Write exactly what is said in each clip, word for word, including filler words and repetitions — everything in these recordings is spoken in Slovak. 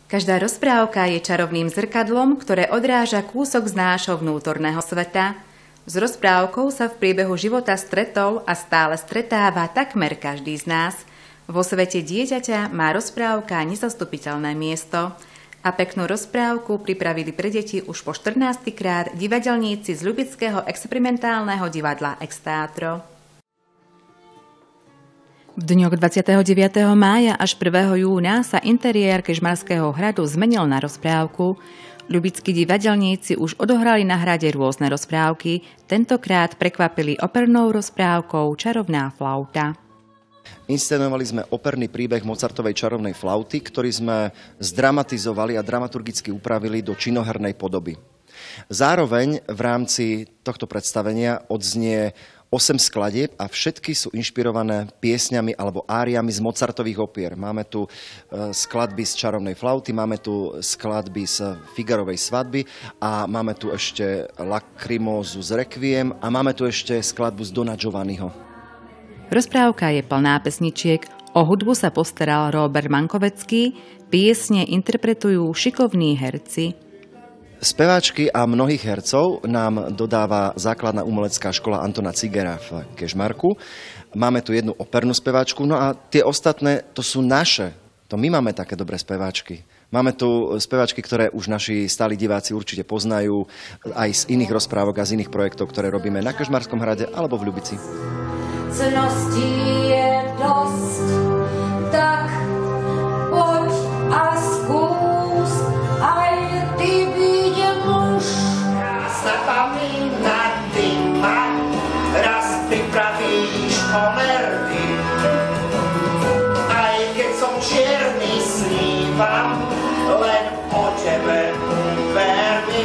Každá rozprávka je čarovným zrkadlom, ktoré odráža kúsok z nášho vnútorného sveta. S rozprávkou sa v priebehu života stretol a stále stretáva takmer každý z nás. Vo svete dieťaťa má rozprávka nezastupiteľné miesto. A peknú rozprávku pripravili pre deti už po štrnásteho krát divadelníci z ľubického experimentálneho divadla Exteatro. V dňoch dvadsiateho deviateho mája až prvého júna sa interiér Kežmarského hradu zmenil na rozprávku. Ľubickí divadelníci už odohrali na hrade rôzne rozprávky, tentokrát prekvapili opernou rozprávkou Čarovná flauta. Inscenovali sme operný príbeh Mozartovej Čarovnej flauty, ktorý sme zdramatizovali a dramaturgicky upravili do činohernej podoby. Zároveň v rámci tohto predstavenia odznie osem skladieb a všetky sú inšpirované piesňami alebo áriami z Mozartových opier. Máme tu skladby z Čarovnej flauty, máme tu skladby z Figarovej svadby a máme tu ešte Lacrimózu z Requiem a máme tu ešte skladbu z Dona Giovanniho. Rozprávka je plná pesničiek, o hudbu sa postaral Róbert Mankovecký, piesne interpretujú šikovní herci. Speváčky a mnohých hercov nám dodáva základná umelecká škola Antona Cigera v Kežmarku. Máme tu jednu opernú speváčku, no a tie ostatné to sú naše. To my máme také dobré speváčky. Máme tu speváčky, ktoré už naši stáli diváci určite poznajú aj z iných rozprávok a z iných projektov, ktoré robíme na Kežmarskom hrade alebo v Ľubici. Cností je dosť, tak poď a skús, aj ty byť muž. Krásna pamína, ty ma raz pripravíš o merdy. Aj keď som čierny, snívam len o tebe, vermi.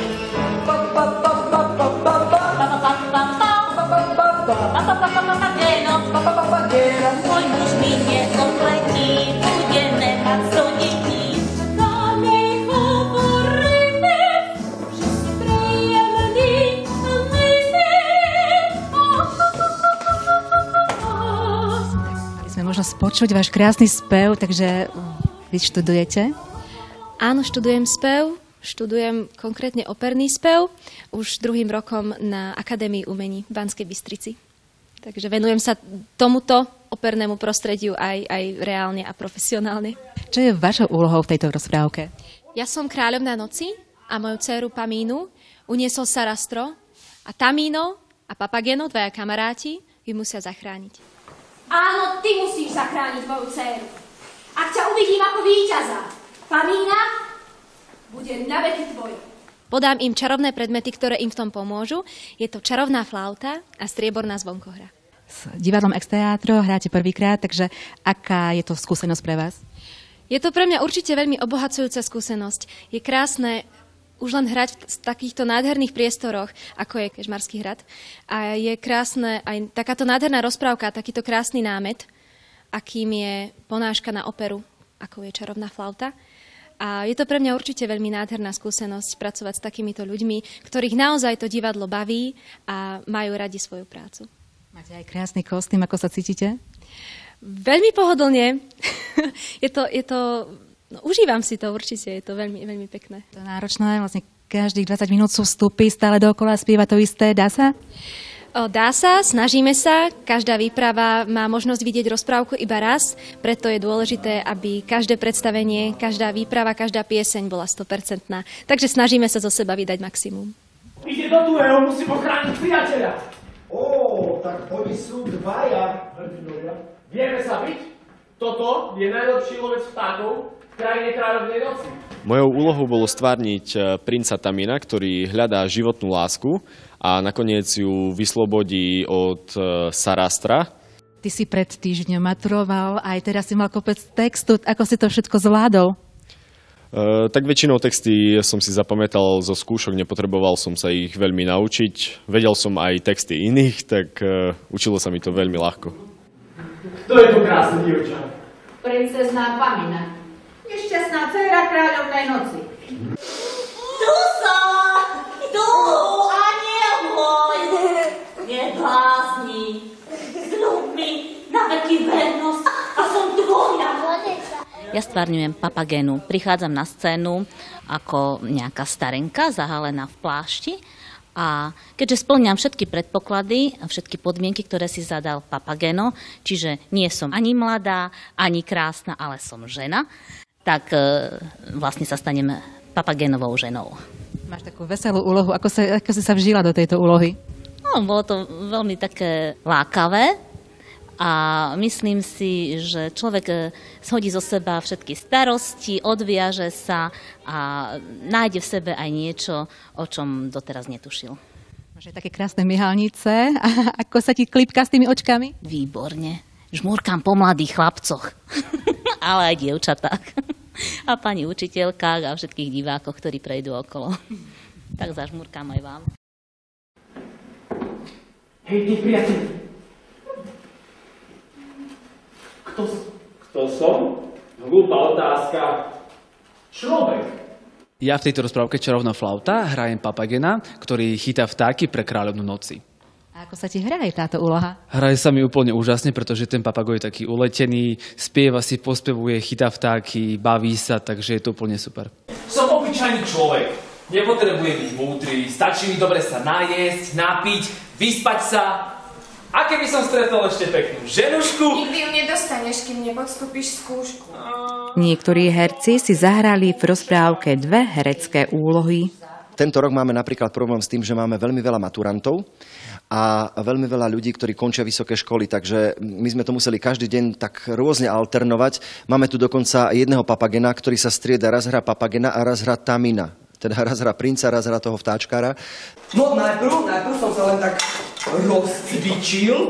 Môj muž mi neopletí, budeme mať sto detí. Na nej hovoríme, že si príjemný a milý. Mali sme možnosť počuť váš krásny spev, takže vy študujete? Áno, študujem spev. Študujem konkrétne operný spev už druhým rokom na Akadémii umení v Banskej Bystrici. Takže venujem sa tomuto opernému prostrediu aj, aj reálne a profesionálne. Čo je vašou úlohou v tejto rozprávke? Ja som kráľovná noci a moju dcéru Pamínu uniesol Sarastro a Tamíno a Papageno, dvaja kamaráti, ju musia zachrániť. Áno, ty musíš zachrániť moju dcéru. Ak ťa uvidím ako víťaza, Pamína bude na veky tvoj. Podám im čarovné predmety, ktoré im v tom pomôžu. Je to čarovná flauta a strieborná zvonkohra. S divadlom Exteatro hráte prvýkrát, takže aká je to skúsenosť pre vás? Je to pre mňa určite veľmi obohacujúca skúsenosť. Je krásne už len hrať v takýchto nádherných priestoroch, ako je Kežmarský hrad. A je krásne aj takáto nádherná rozprávka, takýto krásny námet, akým je ponáška na operu, ako je čarovná flauta. A je to pre mňa určite veľmi nádherná skúsenosť pracovať s takýmito ľuďmi, ktorých naozaj to divadlo baví a majú radi svoju prácu. Máte aj krásny kostým, ako sa cítite? Veľmi pohodlne. je to, je to, no, užívam si to určite, je to veľmi, veľmi pekné. To je náročné, vlastne každých dvadsať minút sú vstupy, stále dookola spieva to isté, dá sa? O, dá sa, snažíme sa. Každá výprava má možnosť vidieť rozprávku iba raz, preto je dôležité, aby každé predstavenie, každá výprava, každá pieseň bola sto percent. Takže snažíme sa zo seba vydať maximum. Ide do druhého, musí pochrániť priateľa. Ó, tak oni sú dvaja hrdinovia. Vieme sa byť? Toto je najlepší lovec vtákov v krajine kráľovnej noci. Mojou úlohou bolo stvárniť princa Tamína, ktorý hľadá životnú lásku a nakoniec ju vyslobodí od Sarastra. Ty si pred týždňom maturoval, aj teraz si mal kopec textu. Ako si to všetko zvládol? Uh, tak väčšinou texty som si zapamätal zo skúšok, nepotreboval som sa ich veľmi naučiť. Vedel som aj texty iných, tak uh, učilo sa mi to veľmi ľahko. Kto je to krásny dievča? Princezná Pamina, nešťastná dcéra kráľovnej noci. Tu som! Tu! Aniel môj! Neblázni! Sľub mi na veky vernosť a som tvoja! Ja stvárňujem Papagenu. Prichádzam na scénu ako nejaká starenka zahalená v plášti a keďže spĺňam všetky predpoklady a všetky podmienky, ktoré si zadal Papageno, čiže nie som ani mladá, ani krásna, ale som žena, tak e, vlastne sa stanem Papagenovou ženou. Máš takú veselú úlohu. Ako, sa, ako si sa vžila do tejto úlohy? No, bolo to veľmi také lákavé. A myslím si, že človek shodí zo seba všetky starosti, odviaže sa a nájde v sebe aj niečo, o čom doteraz netušil. Máš aj také krásne myhalnice. A ako sa ti klipka s tými očkami? Výborne. Žmúrkam po mladých chlapcoch. Ale aj dievčatách. A pani učiteľkách a všetkých divákoch, ktorí prejdú okolo. Tak zažmúrkam aj vám. Hej, ty priateľ. Kto, kto som? Hlúpa otázka. Človek. Ja v tejto rozprávke Čarovná flauta hrajem Papagena, ktorý chytá vtáky pre kráľovnú noci. A ako sa ti hraje táto úloha? Hraje sa mi úplne úžasne, pretože ten papagoj je taký uletený, spieva si, pospevuje, chytá vtáky, baví sa, takže je to úplne super. Som obyčajný človek. Nepotrebujem byť múdry, stačí mi dobre sa najesť, napiť, vyspať sa. A keby som stretol ešte peknú ženušku? Nikdy ju nedostaneš, kým nepodstúpiš skúšku. Niektorí herci si zahrali v rozprávke dve herecké úlohy. Tento rok máme napríklad problém s tým, že máme veľmi veľa maturantov a veľmi veľa ľudí, ktorí končia vysoké školy, takže my sme to museli každý deň tak rôzne alternovať. Máme tu dokonca jedného Papagena, ktorý sa strieda, raz hrá Papagena a raz hrá Tamina. Teda raz hrá princa, raz hrá toho vtáčkára. No najprv, najprv som sa len tak rozcvičil.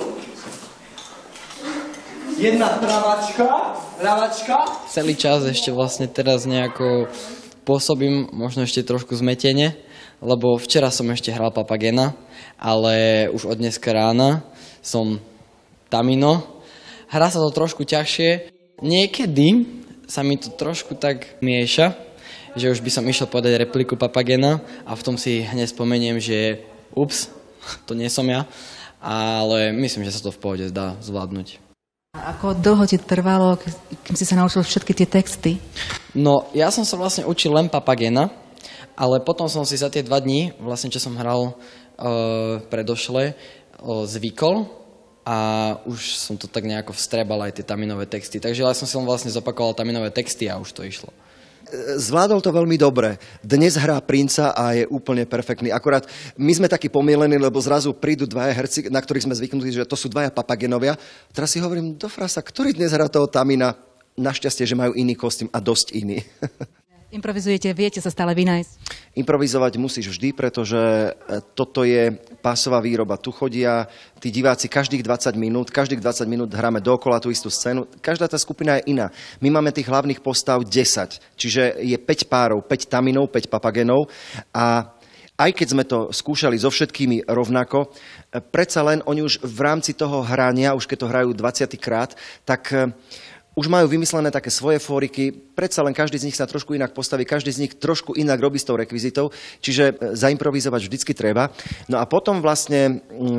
Jedna pravačka, ľavačka. Celý čas ešte vlastne teraz nejako pôsobím, možno ešte trošku zmetene, lebo včera som ešte hral Papagena, ale už od dneska rána som Tamino. Hrá sa to trošku ťažšie. Niekedy sa mi to trošku tak mieša, že už by som išiel povedať repliku Papagena a v tom si hneď spomeniem, že ups, to nie som ja, ale myslím, že sa to v pohode dá zvládnuť. A ako dlho ti trvalo, kým si sa naučil všetky tie texty? No, ja som sa vlastne učil len Papagena, ale potom som si za tie dva dní, vlastne čo som hral uh, predošle, uh, zvykol a už som to tak nejako vstrebal aj tie Taminové texty. Takže ja som si len vlastne zopakoval Taminové texty a už to išlo. Zvládol to veľmi dobre. Dnes hrá princa a je úplne perfektný. Akorát my sme takí pomielení, lebo zrazu prídu dvaja herci, na ktorých sme zvyknutí, že to sú dvaja Papagenovia. Teraz si hovorím, do frasa, ktorý dnes hrá toho Tamina? Našťastie, že majú iný kostým a dosť iný. Improvizujete, viete sa stále vynájsť? Improvizovať musíš vždy, pretože toto je pásová výroba. Tu chodia tí diváci každých dvadsať minút, každých dvadsať minút hráme dookola tú istú scénu. Každá tá skupina je iná. My máme tých hlavných postav desať, čiže je päť párov, päť Taminov, päť Papagenov a aj keď sme to skúšali so všetkými rovnako, predsa len oni už v rámci toho hrania, už keď to hrajú dvadsiaty krát, tak už majú vymyslené také svoje fóriky, predsa len každý z nich sa trošku inak postaví, každý z nich trošku inak robí s tou rekvizitou, čiže zaimprovizovať vždycky treba. No a potom vlastne,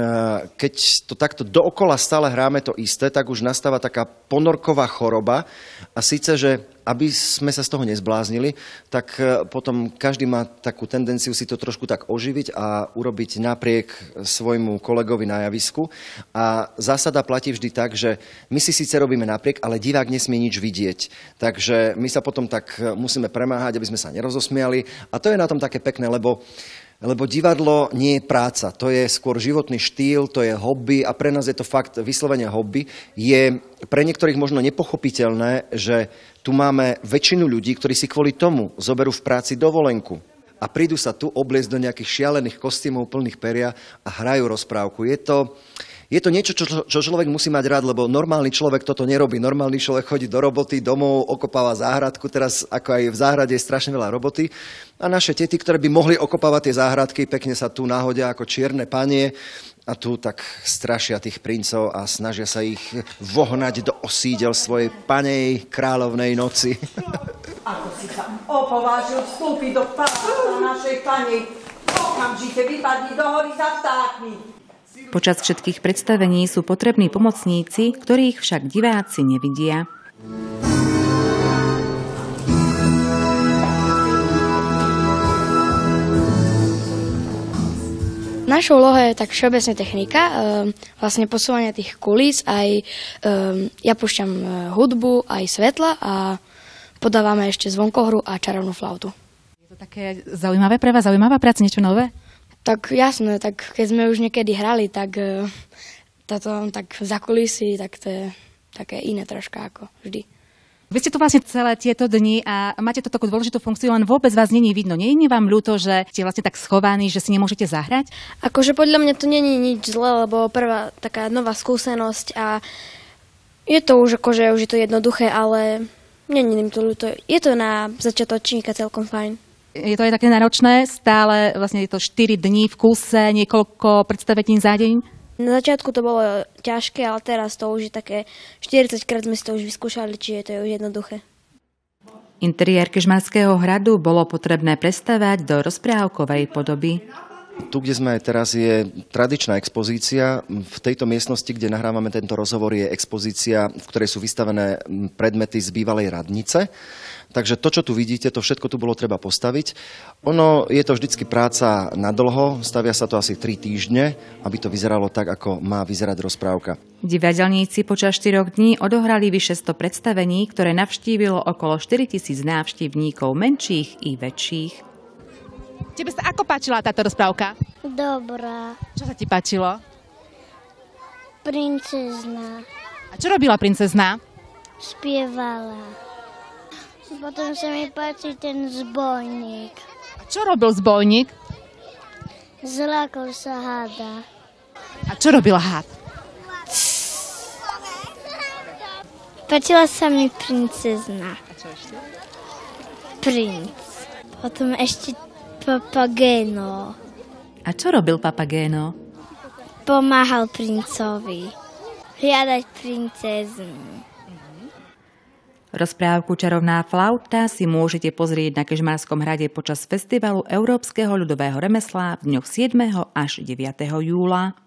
keď to takto dookola stále hráme to isté, tak už nastáva taká ponorková choroba a síce, že aby sme sa z toho nezbláznili, tak potom každý má takú tendenciu si to trošku tak oživiť a urobiť napriek svojmu kolegovi na javisku. A zásada platí vždy tak, že my si síce robíme napriek, ale divák nesmie nič vidieť. Takže my sa potom tak musíme premáhať, aby sme sa nerozosmiali. A to je na tom také pekné, lebo Lebo divadlo nie je práca, to je skôr životný štýl, to je hobby a pre nás je to fakt vyslovene hobby. Je pre niektorých možno nepochopiteľné, že tu máme väčšinu ľudí, ktorí si kvôli tomu zoberú v práci dovolenku a prídu sa tu obliecť do nejakých šialených kostýmov plných peria a hrajú rozprávku. Je to... Je to niečo, čo, čo človek musí mať rád, lebo normálny človek toto nerobí. Normálny človek chodí do roboty, domov, okopáva záhradku. Teraz, ako aj v záhrade, je strašne veľa roboty. A naše tety, ktoré by mohli okopávať tie záhradky, pekne sa tu nahodia ako čierne panie a tu tak strašia tých princov a snažia sa ich vohnať do osídel svojej panej kráľovnej noci. Ako si sa opovážil vstúpiť do paláca našej pani, okamžite vypadni do hory za vtákmi. Počas všetkých predstavení sú potrební pomocníci, ktorých však diváci nevidia. Našou úlohou je tak všeobecne technika, vlastne posúvanie tých kulís, aj ja púšťam hudbu, aj svetla a podávame ešte zvonkohru a čarovnú flautu. Je to také zaujímavé pre vás, zaujímavá práca, niečo nové? Tak jasné, tak keď sme už niekedy hrali, tak toto tak za kulisy, tak to je také iné troška ako vždy. Vy ste tu vlastne celé tieto dni a máte to takú dôležitú funkciu, len vôbec vás není vidno. Nie je vám ľúto, že ste vlastne tak schovaní, že si nemôžete zahrať? Akože podľa mňa to není nič zlé, lebo prvá taká nová skúsenosť a je to už akože už je to jednoduché, ale není im to ľúto. Je to na začiatočníka celkom fajn. Je to aj také náročné, stále vlastne je to štyri dní v kuse, niekoľko predstavení za deň? Na začiatku to bolo ťažké, ale teraz to už je také štyridsaťkrát sme si to už vyskúšali, čiže to je už jednoduché. Interiér Kežmarského hradu bolo potrebné prestavať do rozprávkovej podoby. Tu, kde sme aj teraz, je tradičná expozícia. V tejto miestnosti, kde nahrávame tento rozhovor, je expozícia, v ktorej sú vystavené predmety z bývalej radnice. Takže to, čo tu vidíte, to všetko tu bolo treba postaviť. Ono je to vždycky práca na dlho, stavia sa to asi tri týždne, aby to vyzeralo tak, ako má vyzerať rozprávka. Divadelníci počas štyroch dní odohrali vyše sto predstavení, ktoré navštívilo okolo štyritisíc návštevníkov menších i väčších. Tebe sa ako páčila táto rozprávka? Dobrá. Čo sa ti páčilo? Princezna. A čo robila princezna? Spievala. Potom sa mi páči ten zbojník. A čo robil zbojník? Zlákol sa hada. A čo robil had? Páčila sa mi princezna. A čo ešte? Princ. Potom ešte Papageno. A čo robil Papageno? Pomáhal princovi hľadať princeznu. Rozprávku Čarovná flauta si môžete pozrieť na Kežmarskom hrade počas festivalu Európskeho ľudového remesla v dňoch siedmeho až deviateho júla.